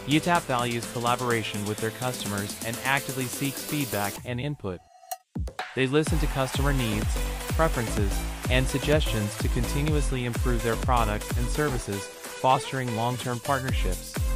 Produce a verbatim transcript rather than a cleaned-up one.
Y I T A P values collaboration with their customers and actively seeks feedback and input. They listen to customer needs, preferences, and suggestions to continuously improve their products and services, fostering long-term partnerships.